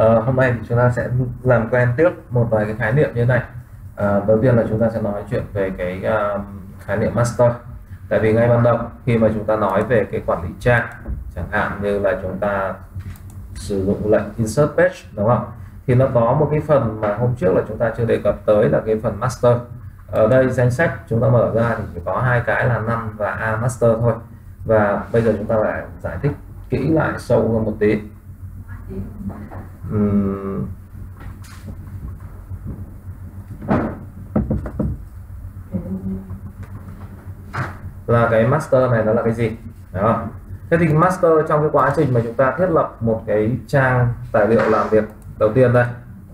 Hôm nay thì chúng ta sẽ làm quen trước một vài cái khái niệm như thế này. Đầu tiên là chúng ta sẽ nói chuyện về cái khái niệm master. Tại vì ngay ban đầu khi mà chúng ta nói về cái quản lý trang, chẳng hạn như là chúng ta sử dụng lệnh insert page, đúng không? Thì nó có một cái phần mà hôm trước là chúng ta chưa đề cập tới là cái phần master. Ở đây danh sách chúng ta mở ra thì chỉ có hai cái là none và a master thôi. Và bây giờ chúng ta lại giải thích kỹ lại sâu hơn một tí. Là cái master này nó là cái gì, đó. Thế thì master trong cái quá trình mà chúng ta thiết lập một cái trang tài liệu làm việc đầu tiên đây,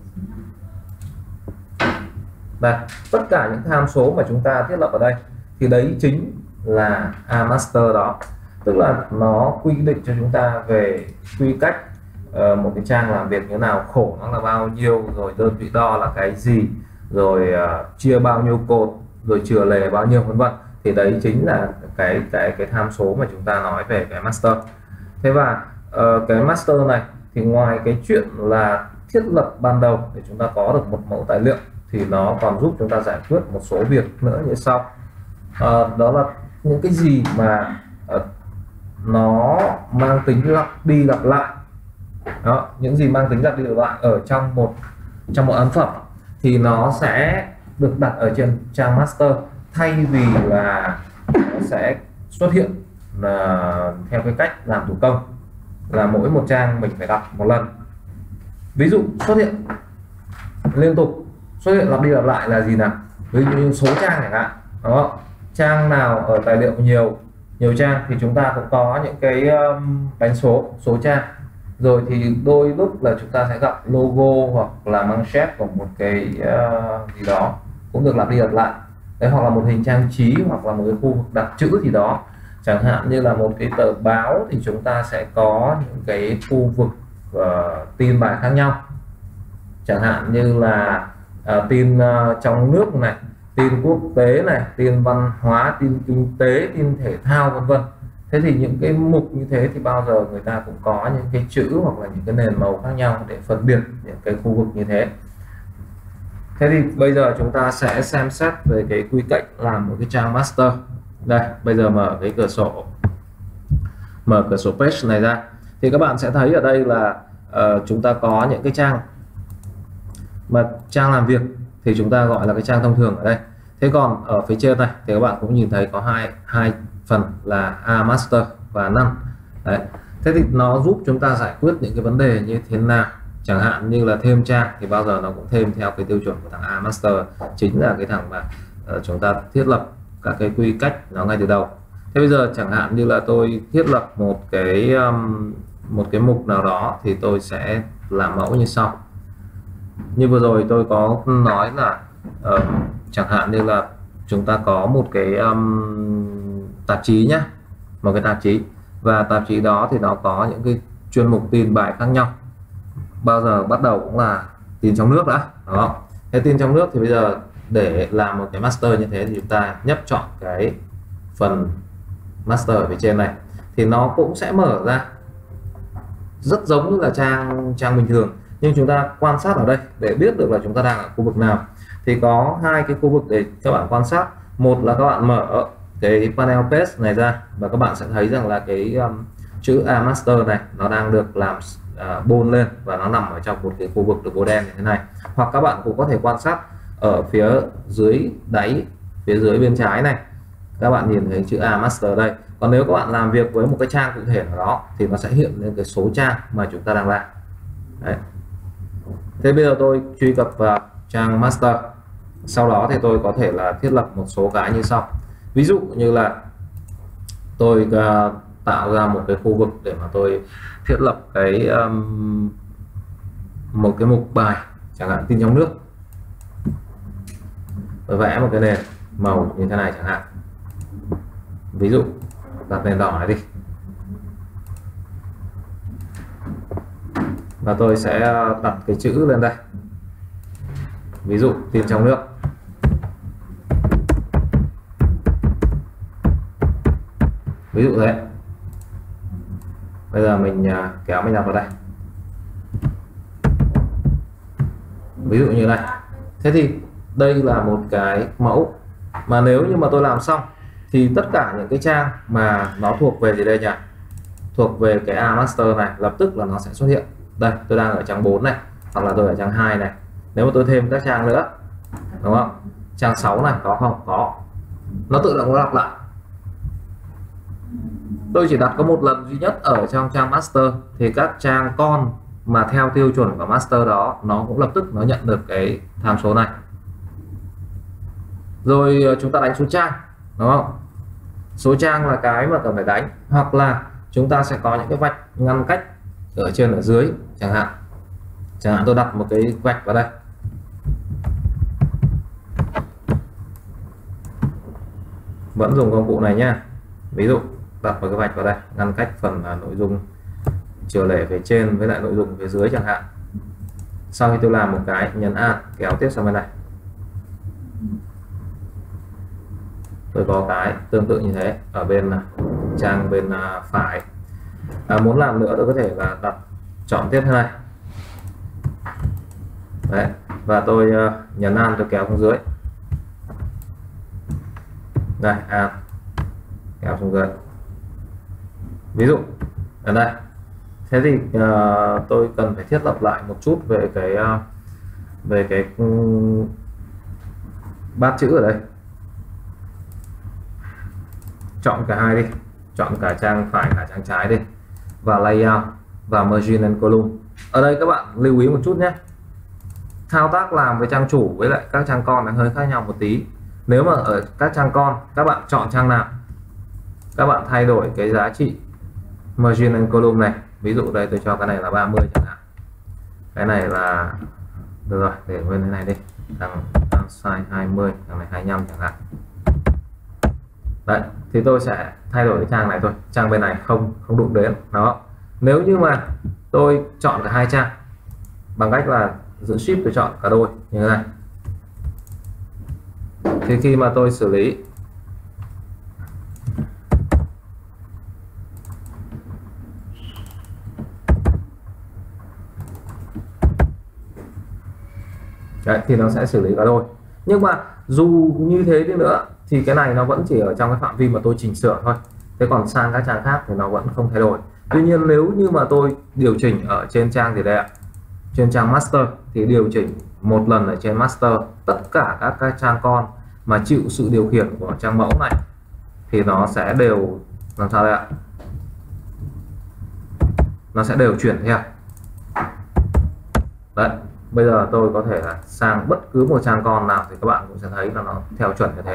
tất cả những tham số mà chúng ta thiết lập ở đây thì đấy chính là a master đó, tức là nó quy định cho chúng ta về quy cách một cái trang làm việc như nào, khổ nó là bao nhiêu, rồi đơn vị đo là cái gì, rồi chia bao nhiêu cột, rồi chừa lề bao nhiêu, vân vân. Thì đấy chính là cái tham số mà chúng ta nói về cái master. Thế và cái master này thì ngoài cái chuyện là thiết lập ban đầu để chúng ta có được một mẫu tài liệu thì nó còn giúp chúng ta giải quyết một số việc nữa như sau. Đó là những cái gì mà nó mang tính lặp đi lặp lại. Đó, những gì mang tính lặp đi lặp lại ở trong một ấn phẩm thì nó sẽ được đặt ở trên trang master, thay vì là nó sẽ xuất hiện theo cái cách làm thủ công là mỗi một trang mình phải đọc một lần. Ví dụ xuất hiện liên tục, xuất hiện lặp đi lặp lại là gì nào? Ví dụ như số trang chẳng hạn, đó, trang nào ở tài liệu nhiều trang thì chúng ta cũng có những cái đánh số trang. Rồi thì đôi lúc là chúng ta sẽ gặp logo hoặc là manchette của một cái gì đó cũng được lặp đi lặp lại. Đấy, hoặc là một hình trang trí, hoặc là một cái khu vực đặt chữ gì đó. Chẳng hạn như là một cái tờ báo thì chúng ta sẽ có những cái khu vực tin bài khác nhau. Chẳng hạn như là tin trong nước này, tin quốc tế này, tin văn hóa, tin kinh tế, tin thể thao, vân vân. Thế thì những cái mục như thế thì bao giờ người ta cũng có những cái chữ hoặc là những cái nền màu khác nhau để phân biệt những cái khu vực như thế. Thế thì bây giờ chúng ta sẽ xem xét về cái quy cách làm một cái trang master. Đây, bây giờ mở cửa sổ page này ra thì các bạn sẽ thấy ở đây là chúng ta có những cái trang mà trang làm việc thì chúng ta gọi là cái trang thông thường ở đây. Thế còn ở phía trên này thì các bạn cũng nhìn thấy có hai phần là a master và none. Đấy. Thế thì nó giúp chúng ta giải quyết những cái vấn đề như thế nào. Chẳng hạn như là thêm trang thì bao giờ nó cũng thêm theo cái tiêu chuẩn của thằng a master, chính là cái thằng mà chúng ta thiết lập các cái quy cách nó ngay từ đầu. Thế bây giờ chẳng hạn như là tôi thiết lập một cái mục nào đó thì tôi sẽ làm mẫu như sau. Như vừa rồi tôi có nói là chẳng hạn như là chúng ta có một cái tạp chí nhé, một cái tạp chí, và tạp chí đó thì nó có những cái chuyên mục tin bài khác nhau. Bao giờ bắt đầu cũng là tin trong nước đã, đó. Thế tin trong nước thì bây giờ để làm một cái master như thế thì chúng ta nhấp chọn cái phần master ở phía trên này thì nó cũng sẽ mở ra rất giống như là trang bình thường, nhưng chúng ta quan sát ở đây để biết được là chúng ta đang ở khu vực nào. Thì có hai cái khu vực để các bạn quan sát. Một là các bạn mở cái panel page này ra và các bạn sẽ thấy rằng là cái chữ a master này nó đang được làm bold lên và nó nằm ở trong một cái khu vực được bôi đen như thế này. Hoặc các bạn cũng có thể quan sát ở phía dưới đáy, phía dưới bên trái này, các bạn nhìn thấy chữ a master đây. Còn nếu các bạn làm việc với một cái trang cụ thể nào đó thì nó sẽ hiện lên cái số trang mà chúng ta đang làm. Đấy. Thế bây giờ tôi truy cập vào trang master, sau đó thì tôi có thể là thiết lập một số cái như sau. Ví dụ như là tôi tạo ra một cái khu vực để mà tôi thiết lập cái một cái mục bài, chẳng hạn tin trong nước. Tôi vẽ một cái nền màu như thế này chẳng hạn, ví dụ đặt nền đỏ này đi, và tôi sẽ đặt cái chữ lên đây, ví dụ tin trong nước. Ví dụ thế. Bây giờ mình kéo mình đặt vào đây. ví dụ như này. Thế thì đây là một cái mẫu mà nếu như mà tôi làm xong thì tất cả những cái trang mà nó thuộc về gì đây nhỉ, thuộc về cái A master này lập tức là nó sẽ xuất hiện. Đây tôi đang ở trang 4 này, hoặc là tôi ở trang 2 này. Nếu mà tôi thêm các trang nữa, đúng không, trang 6 này có không? Có, nó tự động nó lặp lại. Tôi chỉ đặt có một lần duy nhất ở trong trang master thì các trang con mà theo tiêu chuẩn của master đó nó cũng lập tức nó nhận được cái tham số này. Rồi chúng ta đánh số trang, đúng không? Số trang là cái mà cần phải đánh, hoặc là chúng ta sẽ có những cái vạch ngăn cách ở trên ở dưới chẳng hạn. Chẳng hạn tôi đặt một cái vạch vào đây, vẫn dùng công cụ này nhá. Ví dụ đặt một cái vạch vào đây ngăn cách phần nội dung chiều lệ về trên với lại nội dung phía dưới chẳng hạn. Sau khi tôi làm một cái nhấn A kéo tiếp sang bên này, tôi có cái tương tự như thế ở bên trang bên phải. Muốn làm nữa tôi có thể là đặt chọn tiếp thế này. Đấy, và tôi nhấn An tôi kéo xuống dưới. Đây, An kéo xuống dưới. Ví dụ ở đây. Thế thì tôi cần phải thiết lập lại một chút về cái bát chữ ở đây. Chọn cả hai đi, chọn cả trang phải cả trang trái đi, và layout và margin and column. Ở đây các bạn lưu ý một chút nhé, thao tác làm với trang chủ với lại các trang con là hơi khác nhau một tí. Nếu mà ở các trang con các bạn chọn trang nào, các bạn thay đổi cái giá trị margin and column này. Ví dụ đây tôi cho cái này là 30 chẳng hạn, cái này là được rồi, để nguyên thế này đi, thằng size 20, thằng này 25 chẳng hạn. Đấy, thì tôi sẽ thay đổi cái trang này thôi, trang bên này không đụng đến đó. Nếu như mà tôi chọn cả hai trang bằng cách là giữ shift tôi chọn cả đôi như thế này, thì khi mà tôi xử lý đấy, thì nó sẽ xử lý cả đôi. Nhưng mà dù như thế đi nữa thì cái này nó vẫn chỉ ở trong cái phạm vi mà tôi chỉnh sửa thôi. Thế còn sang các trang khác thì nó vẫn không thay đổi. Tuy nhiên nếu như mà tôi điều chỉnh ở trên trang gì đây ạ, trên trang master, thì điều chỉnh một lần ở trên master, tất cả các cái trang con mà chịu sự điều khiển của trang mẫu này thì nó sẽ đều làm sao đây ạ, nó sẽ đều chuyển theo. Đấy, bây giờ tôi có thể là sang bất cứ một trang con nào thì các bạn cũng sẽ thấy là nó theo chuẩn như thế.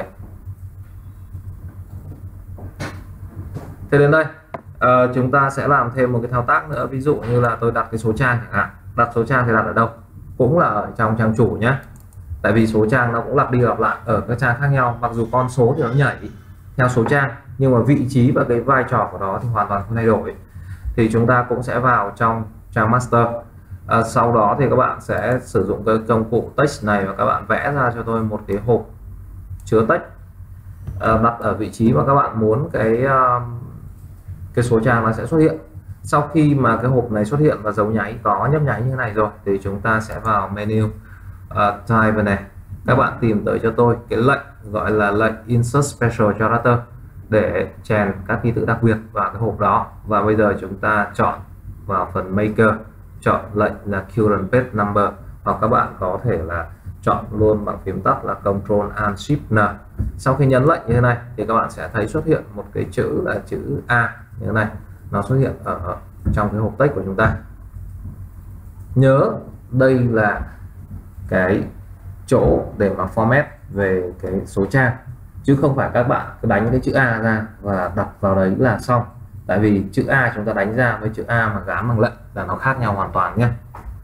Thế đến đây chúng ta sẽ làm thêm một cái thao tác nữa. Ví dụ như là tôi đặt cái số trang chẳng hạn. Đặt số trang thì đặt ở đâu? Cũng là ở trong trang chủ nhé. Tại vì số trang nó cũng lặp đi lặp lại ở các trang khác nhau. Mặc dù con số thì nó nhảy theo số trang, nhưng mà vị trí và cái vai trò của nó thì hoàn toàn không thay đổi. Thì chúng ta cũng sẽ vào trong trang master. Sau đó thì các bạn sẽ sử dụng cái công cụ text này và các bạn vẽ ra cho tôi một cái hộp chứa text, đặt ở vị trí mà các bạn muốn cái số trang nó sẽ xuất hiện. Sau khi mà cái hộp này xuất hiện và dấu nháy có nhấp nháy như thế này rồi thì chúng ta sẽ vào menu type này. Các bạn tìm tới cho tôi cái lệnh gọi là lệnh insert special character để chèn các ký tự đặc biệt vào cái hộp đó. Và bây giờ chúng ta chọn vào phần maker, chọn lệnh là current page number, hoặc các bạn có thể là chọn luôn bằng phím tắt là Ctrl Alt Shift N. Sau khi nhấn lệnh như thế này thì các bạn sẽ thấy xuất hiện một cái chữ là chữ A như thế này, nó xuất hiện ở trong cái hộp text của chúng ta. Nhớ đây là cái chỗ để mà format về cái số trang, chứ không phải các bạn cứ đánh cái chữ A ra và đặt vào đấy là xong. Tại vì chữ A chúng ta đánh ra với chữ A mà gán bằng lệnh là nó khác nhau hoàn toàn nhé.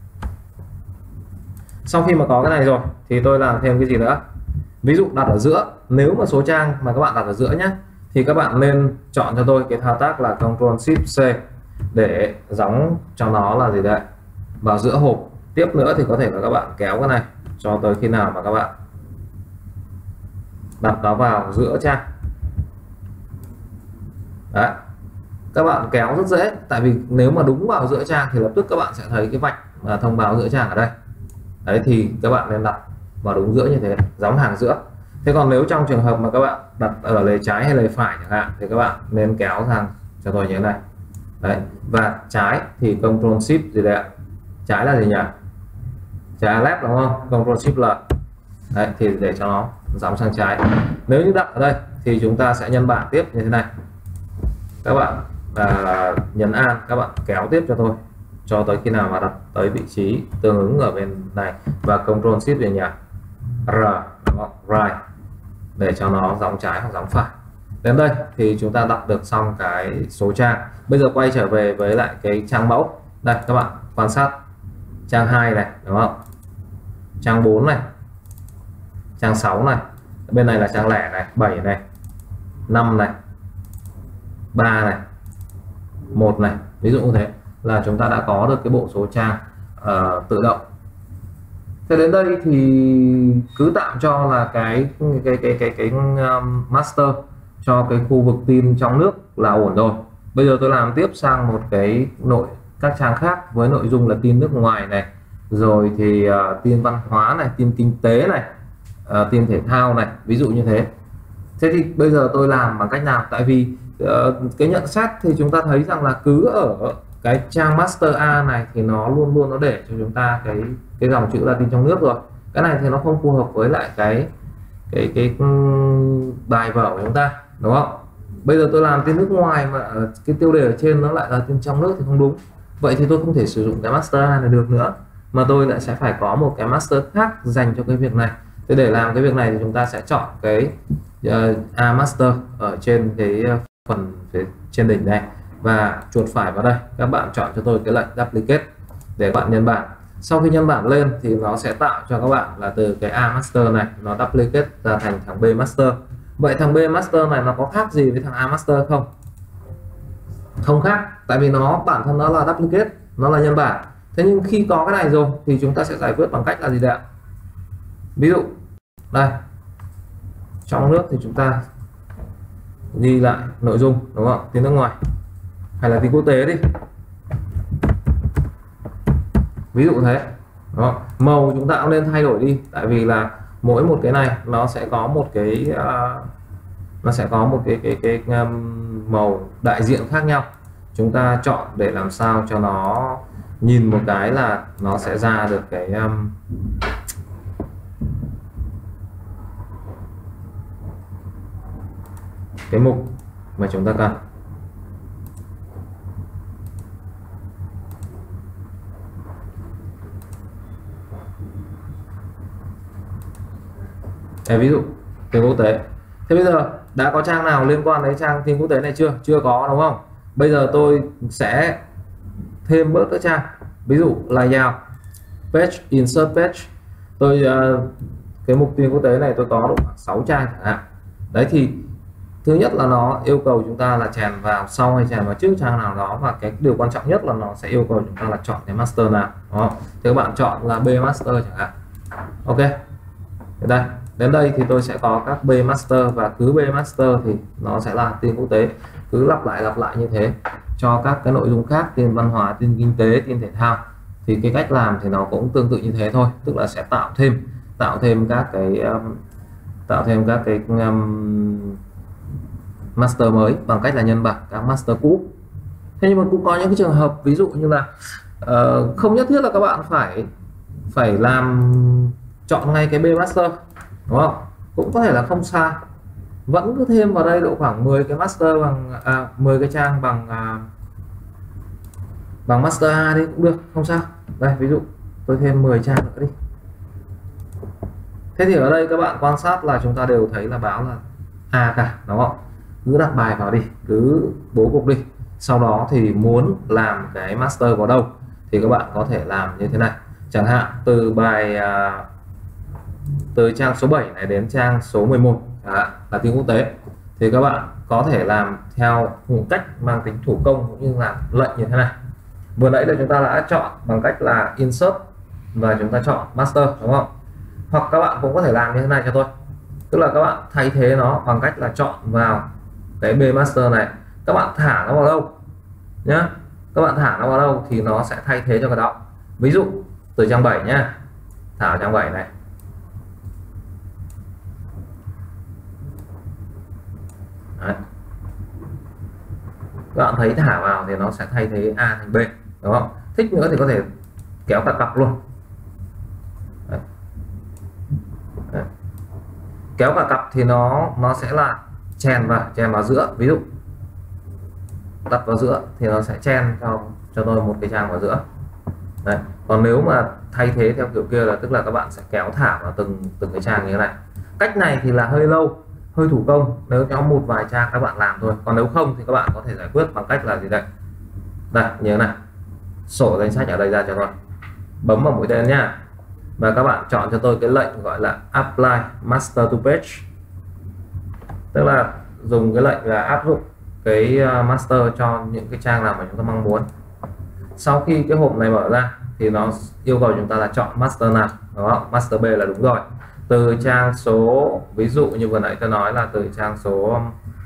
Sau khi mà có cái này rồi thì tôi làm thêm cái gì nữa. Ví dụ đặt ở giữa, nếu mà số trang mà các bạn đặt ở giữa nhé, thì các bạn nên chọn cho tôi cái thao tác là Ctrl Shift C để gióng cho nó là gì đấy vào giữa hộp. Tiếp nữa thì có thể là các bạn kéo cái này cho tới khi nào mà các bạn đặt nó vào giữa trang. Đấy, các bạn kéo rất dễ, tại vì nếu mà đúng vào giữa trang thì lập tức các bạn sẽ thấy cái vạch thông báo giữa trang ở đây. Đấy thì các bạn nên đặt vào đúng giữa như thế, giống hàng giữa. Thế còn nếu trong trường hợp mà các bạn đặt ở lề trái hay lề phải chẳng hạn thì các bạn nên kéo sang cho tôi như thế này. Đấy, và trái thì Ctrl Shift gì đây ạ? Trái là gì nhỉ? Trái left đúng không? Ctrl Shift L. Đấy thì để cho nó giống sang trái. Nếu như đặt ở đây thì chúng ta sẽ nhân bản tiếp như thế này. Các bạn nhấn An, các bạn kéo tiếp cho tôi cho tới khi nào mà đặt tới vị trí tương ứng ở bên này, và Ctrl Shift về nhà R đúng không? Right, để cho nó giống trái hoặc giống phải. Đến đây thì chúng ta đặt được xong cái số trang. Bây giờ quay trở về với lại cái trang mẫu. Đây các bạn quan sát trang 2 này đúng không? Trang 4 này, trang 6 này, bên này là trang lẻ này, 7 này, 5 này, 3 này, 1 này, ví dụ như thế là chúng ta đã có được cái bộ số trang tự động. Thế đến đây thì cứ tạm cho là cái master cho cái khu vực tin trong nước là ổn rồi. Bây giờ tôi làm tiếp sang một cái các trang khác với nội dung là tin nước ngoài này, rồi thì tin văn hóa này, tin kinh tế này, tin thể thao này, ví dụ như thế. Thế thì bây giờ tôi làm bằng cách nào? Tại vì cái nhận xét thì chúng ta thấy rằng là cứ ở cái trang master A này thì nó luôn luôn nó để cho chúng ta cái dòng chữ là tin trong nước rồi. Cái này thì nó không phù hợp với lại cái bài vở của chúng ta, đúng không? Bây giờ tôi làm tin nước ngoài mà cái tiêu đề ở trên nó lại là tin trong nước thì không đúng. Vậy thì tôi không thể sử dụng cái master A này được nữa, mà tôi lại sẽ phải có một cái master khác dành cho cái việc này. Thế để làm cái việc này thì chúng ta sẽ chọn cái A master ở trên cái phần phía trên đỉnh này và chuột phải vào đây, các bạn chọn cho tôi cái lệnh duplicate để bạn nhân bản. Sau khi nhân bản lên thì nó sẽ tạo cho các bạn là từ cái A master này nó duplicate ra thành thằng B master. Vậy thằng B master này nó có khác gì với thằng A master không? Không khác, tại vì nó bản thân nó là duplicate, nó là nhân bản. Thế nhưng khi có cái này rồi thì chúng ta sẽ giải quyết bằng cách là gì đấy ạ? Ví dụ đây, trong nước thì chúng ta ghi lại nội dung đúng không? Tiếng nước ngoài hay là tiếng quốc tế đi, ví dụ thế. Đó. Màu chúng ta cũng nên thay đổi đi, tại vì là mỗi một cái này nó sẽ có một cái màu đại diện khác nhau. Chúng ta chọn để làm sao cho nó nhìn một cái là nó sẽ ra được cái mục mà chúng ta cần. Ví dụ tin quốc tế. Thế bây giờ đã có trang nào liên quan đến trang tin quốc tế này chưa? Chưa có đúng không? Bây giờ tôi sẽ thêm bớt các trang, ví dụ là vào page, insert page. Tôi cái mục tin quốc tế này tôi có độ khoảng 6 trang chẳng hạn. Đấy thì thứ nhất là nó yêu cầu chúng ta là chèn vào sau hay chèn vào trước trang nào đó, và cái điều quan trọng nhất là nó sẽ yêu cầu chúng ta là chọn cái master nào, đúng không? Thì các bạn chọn là B master chẳng hạn. Ok, đây đến đây thì tôi sẽ có các B master, và cứ B master thì nó sẽ là tin quốc tế, cứ lặp lại như thế cho các cái nội dung khác, tin văn hóa, tin kinh tế, tin thể thao. Thì cái cách làm thì nó cũng tương tự như thế thôi, tức là sẽ tạo thêm các cái master mới bằng cách là nhân bản các master cũ. Thế nhưng mà cũng có những cái trường hợp ví dụ như là không nhất thiết là các bạn phải làm chọn ngay cái B master, đúng không? Cũng có thể là không sai, vẫn cứ thêm vào đây độ khoảng 10 cái master bằng 10 cái trang bằng master A đi cũng được, không sao. Đây ví dụ tôi thêm 10 trang nữa đi. Thế thì ở đây các bạn quan sát là chúng ta đều thấy là báo là A cả, đúng không? Cứ đặt bài vào đi, cứ bố cục đi. Sau đó thì muốn làm cái master vào đâu thì các bạn có thể làm như thế này. Chẳng hạn từ trang số 7 này đến trang số 11 là tin quốc tế, thì các bạn có thể làm theo một cách mang tính thủ công cũng như là lệnh như thế này. Vừa nãy là chúng ta đã chọn bằng cách là insert và chúng ta chọn master, đúng không? Hoặc các bạn cũng có thể làm như thế này cho tôi, tức là các bạn thay thế nó bằng cách là chọn vào cái B master này, các bạn thả nó vào đâu nhá, các bạn thả nó vào đâu thì nó sẽ thay thế cho cái đó. Ví dụ từ trang 7 nhá, thả vào trang 7 này. Đấy. Các bạn thấy thả vào thì nó sẽ thay thế A thành B, đúng không? Thích nữa thì có thể kéo cả cặp luôn. Đấy. Đấy. Kéo cả cặp thì nó sẽ là chèn vào giữa, ví dụ đặt vào giữa thì nó sẽ chen cho tôi một cái trang vào giữa. Đấy. Còn nếu mà thay thế theo kiểu kia là tức là các bạn sẽ kéo thả vào từng cái trang như thế này. Cách này thì là hơi lâu, hơi thủ công, nếu có một vài trang các bạn làm thôi. Còn nếu không thì các bạn có thể giải quyết bằng cách là gì đây, đây như thế này, sổ danh sách ở đây ra cho tôi, bấm vào mũi tên nhá, và các bạn chọn cho tôi cái lệnh gọi là apply master to page, tức là dùng cái lệnh là áp dụng cái master cho những cái trang nào mà chúng ta mong muốn. Sau khi cái hộp này mở ra thì nó yêu cầu chúng ta là chọn master nào, đúng không? Master B là đúng rồi. Từ trang số, ví dụ như vừa nãy tôi nói là từ trang số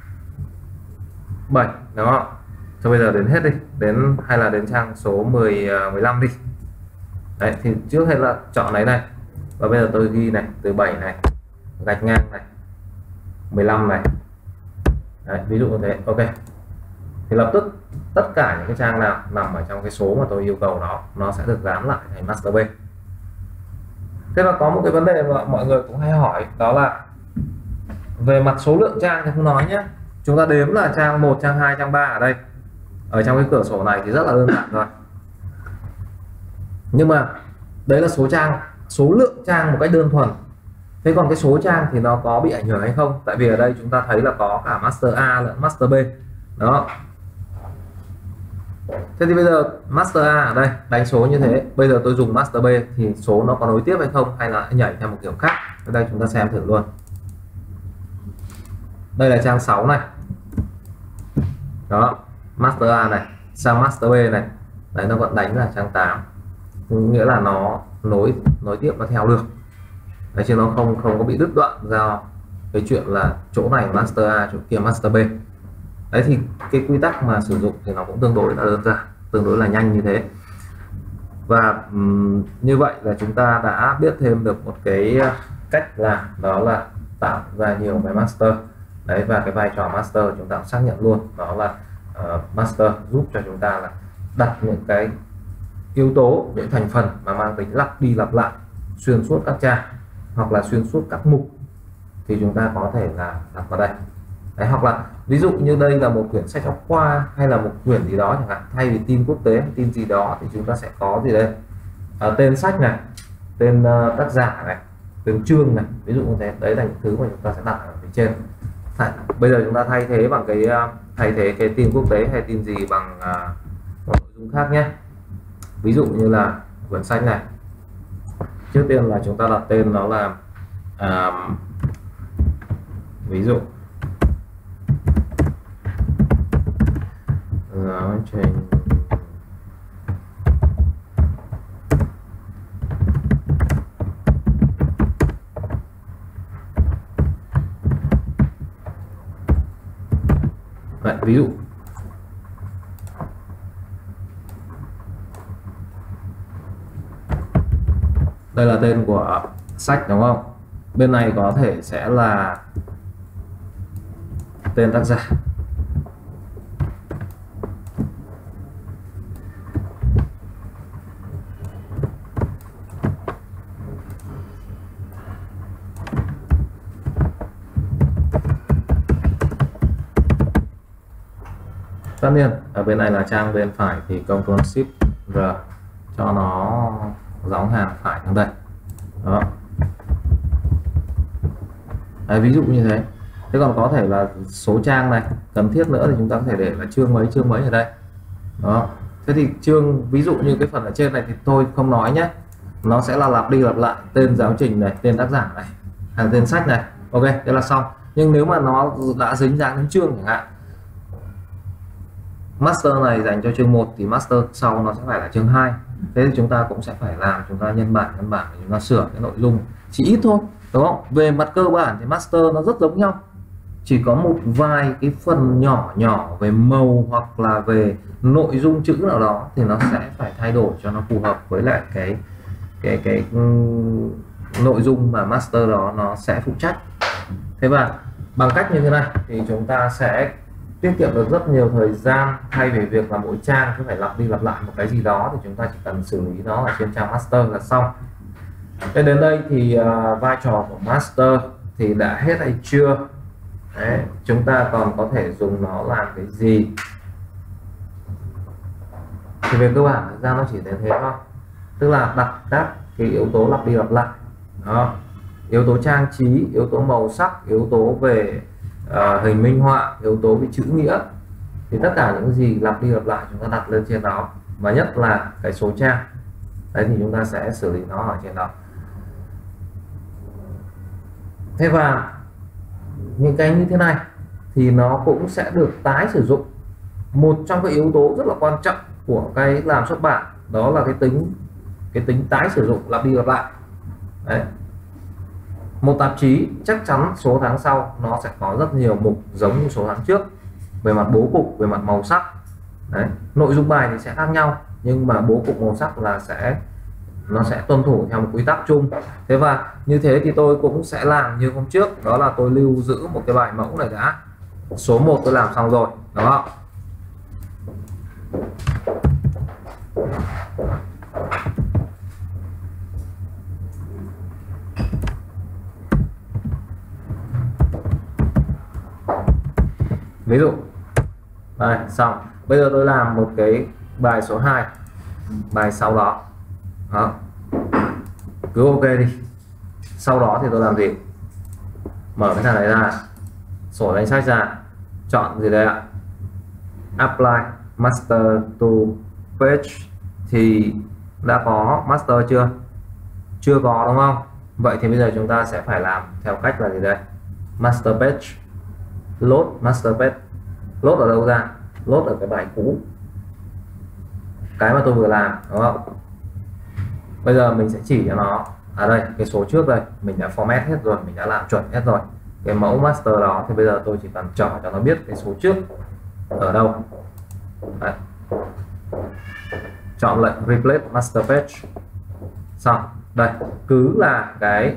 7, đúng không? Cho bây giờ đến hết đi, hay là đến trang số 15 đi. Đấy, thì trước hết là chọn lấy này, và bây giờ tôi ghi này, từ 7 này, gạch ngang này, 15 này. Đấy, ví dụ như thế, ok. Thì lập tức tất cả những cái trang nào nằm ở trong cái số mà tôi yêu cầu đó, nó sẽ được gắn lại thành master B. Thế và có một cái vấn đề mà mọi người cũng hay hỏi, đó là về mặt số lượng trang thì không nói nhé. Chúng ta đếm là trang 1, trang 2, trang 3 ở đây. Ở trong cái cửa sổ này thì rất là đơn giản thôi. Nhưng mà đấy là số trang, số lượng trang một cách đơn thuần. Thế còn cái số trang thì nó có bị ảnh hưởng hay không? Tại vì ở đây chúng ta thấy là có cả master A lẫn master B. Đó. Thế thì bây giờ master A ở đây đánh số như thế, bây giờ tôi dùng master B thì số nó có nối tiếp hay không, hay là nhảy theo một kiểu khác? Ở đây chúng ta xem thử luôn. Đây là trang 6 này. Đó, master A này sang master B này. Đấy, nó vẫn đánh là trang 8. Nghĩa là nó nối tiếp, nó theo được. Đấy, chứ nó không có bị đứt đoạn do cái chuyện là chỗ này master A, chỗ kia master B. Đấy, thì cái quy tắc mà sử dụng thì nó cũng tương đối là đơn giản, tương đối là nhanh như thế. Và như vậy là chúng ta đã biết thêm được một cái cách làm, đó là tạo ra nhiều cái master. Đấy, và cái vai trò master chúng ta xác nhận luôn, đó là master giúp cho chúng ta là đặt những cái yếu tố, những thành phần mà mang tính lặp đi lặp lại xuyên suốt các trang hoặc là xuyên suốt các mục thì chúng ta có thể là đặt vào đây. Đấy, hoặc là ví dụ như đây là một quyển sách giáo khoa hay là một quyển gì đó chẳng hạn, thay vì tin quốc tế hay tin gì đó thì chúng ta sẽ có gì đây, tên sách này, tên tác giả này, tên chương này, ví dụ như thế. Đấy là những thứ mà chúng ta sẽ đặt ở phía trên. Bây giờ chúng ta thay thế bằng cái tin quốc tế hay tin gì bằng một nội dung khác nhé. Ví dụ như là quyển sách này, trước tiên là chúng ta đặt tên nó là ví dụ giáo trình vậy, ví dụ đây là tên của sách, đúng không? Bên này có thể sẽ là tên tác giả. Tất nhiên ở bên này là trang bên phải thì Ctrl Shift R cho nó dòng hàng phải sang đây. Đó. Đấy, ví dụ như thế. Thế còn có thể là số trang này, cần thiết nữa thì chúng ta có thể để là chương mấy ở đây. Đó. Thế thì chương, ví dụ như cái phần ở trên này thì tôi không nói nhé, nó sẽ là lặp đi lặp lại tên giáo trình này, tên tác giả này, hay là tên sách này. Ok, thế là xong. Nhưng nếu mà nó đã dính dáng đến chương chẳng hạn, master này dành cho chương 1 thì master sau nó sẽ phải là chương 2. Thế thì chúng ta cũng sẽ phải làm, chúng ta nhân bản để chúng ta sửa cái nội dung chỉ ít thôi, đúng không? Về mặt cơ bản thì master nó rất giống nhau, chỉ có một vài cái phần nhỏ về màu hoặc là về nội dung chữ nào đó thì nó sẽ phải thay đổi cho nó phù hợp với lại cái nội dung mà master đó nó sẽ phụ trách. Thế và bằng cách như thế này thì chúng ta sẽ tiết kiệm được rất nhiều thời gian, thay vì việc là mỗi trang cứ phải lặp đi lặp lại một cái gì đó thì chúng ta chỉ cần xử lý nó ở trên trang master là xong. Thế đến đây thì vai trò của master thì đã hết hay chưa? Đấy, chúng ta còn có thể dùng nó làm cái gì? Thì về cơ bản thực ra nó chỉ đến thế thôi, tức là đặt các cái yếu tố lặp đi lặp lại đó, yếu tố trang trí, yếu tố màu sắc, yếu tố về hình minh họa, yếu tố về chữ nghĩa, thì tất cả những gì lặp đi lặp lại chúng ta đặt lên trên đó, và nhất là cái số trang đấy thì chúng ta sẽ xử lý nó ở trên đó. Thế và những cái như thế này thì nó cũng sẽ được tái sử dụng. Một trong các yếu tố rất là quan trọng của cái làm xuất bản đó là cái tính tái sử dụng, lặp đi lặp lại. Đấy. Một tạp chí chắc chắn số tháng sau nó sẽ có rất nhiều mục giống như số tháng trước, về mặt bố cục, về mặt màu sắc. Đấy. Nội dung bài thì sẽ khác nhau, nhưng mà bố cục, màu sắc là nó sẽ tuân thủ theo một quy tắc chung. Thế và như thế thì tôi cũng sẽ làm như hôm trước, đó là tôi lưu giữ một cái bài mẫu này đã. Số 1 tôi làm xong rồi, đúng không? Ví dụ đây, xong. Bây giờ tôi làm một cái bài số 2, bài sau đó. Đó. Cứ ok đi. Sau đó thì tôi làm gì? Mở cái thằng này ra, sổ danh sách ra, chọn gì đây ạ? Apply master to page. Thì đã có master chưa? Chưa có, đúng không? Vậy thì bây giờ chúng ta sẽ phải làm theo cách là gì đây? Master page, load master page. Load ở đâu ra? Load ở cái bài cũ, cái mà tôi vừa làm, đúng không? Bây giờ mình sẽ chỉ cho nó đây, cái số trước đây mình đã format hết rồi, mình đã làm chuẩn hết rồi cái mẫu master đó, thì bây giờ tôi chỉ cần chọn cho nó biết cái số trước ở đâu. Đấy. Chọn lệnh replace master page, xong. Đây cứ là cái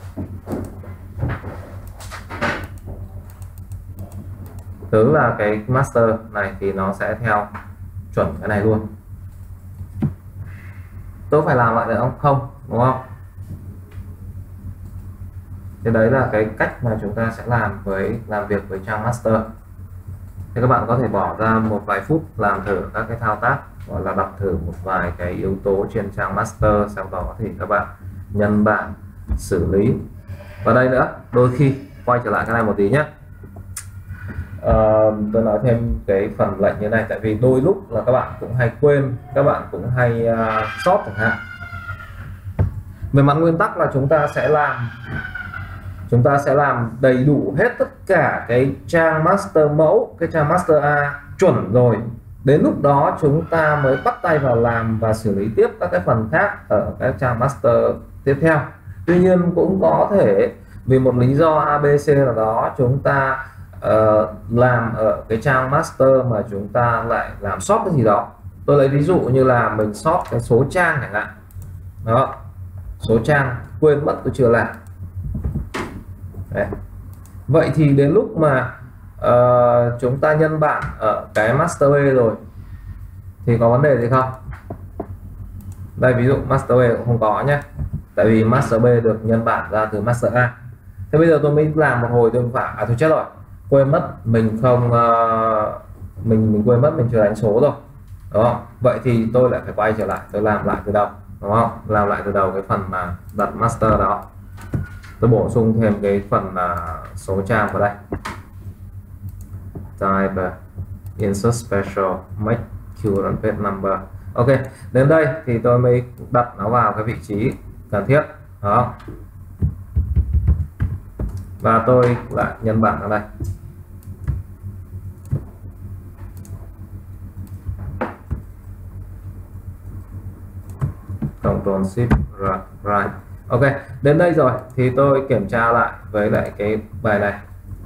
master này thì nó sẽ theo chuẩn cái này luôn. Tôi phải làm lại được không? Không, đúng không? Thì đấy là cái cách mà chúng ta sẽ làm việc với trang master. Thì các bạn có thể bỏ ra một vài phút làm thử các cái thao tác, gọi là đọc thử một vài cái yếu tố trên trang master, sau đó thì các bạn nhân bản, xử lý. Và đây nữa, đôi khi quay trở lại cái này một tí nhé. Tôi nói thêm cái phần lệnh như này, tại vì đôi lúc là các bạn cũng hay quên, các bạn cũng hay sót chẳng hạn. Về mặt nguyên tắc là chúng ta sẽ làm đầy đủ hết tất cả cái trang master mẫu, cái trang master A chuẩn rồi, đến lúc đó chúng ta mới bắt tay vào làm và xử lý tiếp các cái phần khác ở các trang master tiếp theo. Tuy nhiên cũng có thể vì một lý do ABC nào đó chúng ta làm ở cái trang master mà chúng ta lại làm sót cái gì đó. Tôi lấy ví dụ như là mình sót cái số trang chẳng hạn đó, số trang quên mất tôi chưa làm. Đấy. Vậy thì đến lúc mà chúng ta nhân bản ở cái master B rồi thì có vấn đề gì không? Đây ví dụ master B cũng không có nhé, tại vì master B được nhân bản ra từ master A. Thế bây giờ tôi mới làm một hồi tôi phải tôi chết rồi, quên mất mình không mình quên mất mình chưa đánh số rồi, đúng không? Vậy thì tôi lại phải quay trở lại, tôi làm lại từ đầu, đúng không? Làm lại từ đầu cái phần mà đặt master đó, tôi bổ sung thêm cái phần số trang vào đây, type insert special make current page number. Ok, đến đây thì tôi mới đặt nó vào cái vị trí cần thiết đó, và tôi lại nhân bản ở đây. Ctrl Shift right. Ok, đến đây rồi thì tôi kiểm tra lại với lại cái bài này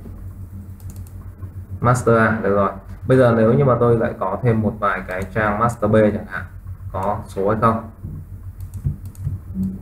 master A được rồi. Bây giờ nếu như mà tôi lại có thêm một vài cái trang master B chẳng hạn, có số hay không?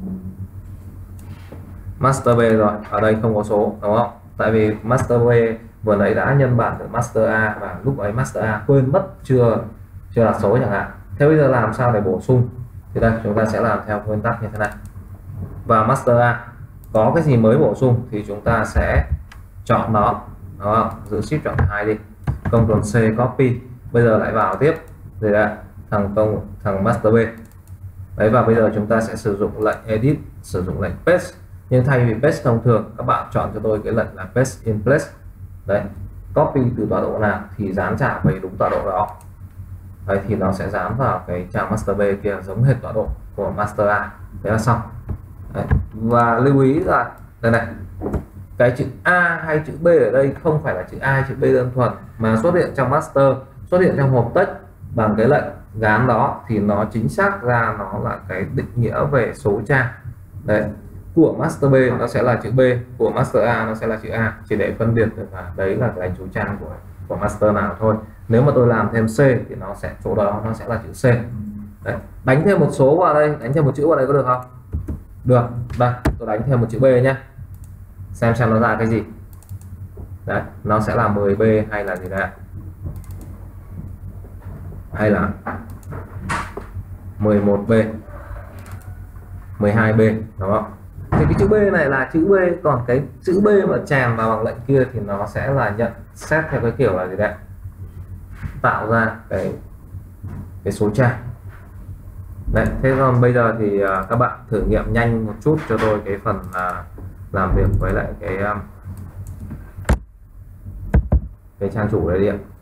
master B rồi, ở đây không có số đúng không, tại vì master B vừa nãy đã nhân bản từ master A và lúc ấy master A quên mất chưa đặt số chẳng hạn. Thế bây giờ làm sao để bổ sung, thì đây chúng ta sẽ làm theo nguyên tắc như thế này. Và master A có cái gì mới bổ sung thì chúng ta sẽ chọn nó, đúng không? Giữ shift chọn 2 đi, Ctrl C copy, bây giờ lại vào tiếp rồi đấy, thằng master B đấy, và bây giờ chúng ta sẽ sử dụng lệnh edit, sử dụng lệnh paste, nhưng thay vì paste thông thường các bạn chọn cho tôi cái lệnh là paste in place đấy, copy từ tọa độ nào thì dán trả về đúng tọa độ đó đấy, thì nó sẽ dán vào cái trang master B kia giống hệt tọa độ của master A. Thế là xong đấy. Và lưu ý là đây này, cái chữ A hay chữ B ở đây không phải là chữ A hay chữ B đơn thuần, mà xuất hiện trong master, xuất hiện trong hộp text bằng cái lệnh gán đó thì nó chính xác ra nó là cái định nghĩa về số trang đấy. Của master B nó sẽ là chữ B, của master A nó sẽ là chữ A, chỉ để phân biệt được là đấy là cái đánh số trang của master nào thôi. Nếu mà tôi làm thêm C thì nó sẽ, chỗ đó nó sẽ là chữ C đấy. Đánh thêm một số vào đây, đánh thêm một chữ vào đây có được không? Được. Đây tôi đánh thêm một chữ B nhé, xem nó ra cái gì đấy, nó sẽ là 10B hay là gì đấy, hay là 11B, 12B, đúng không? Thì cái chữ B này là chữ B, còn cái chữ B mà chèn vào bằng lệnh kia thì nó sẽ là nhận xét theo cái kiểu là gì đấy, tạo ra cái số trang đấy. Thế còn bây giờ thì các bạn thử nghiệm nhanh một chút cho tôi cái phần làm việc với lại cái trang chủ đấy đi ạ.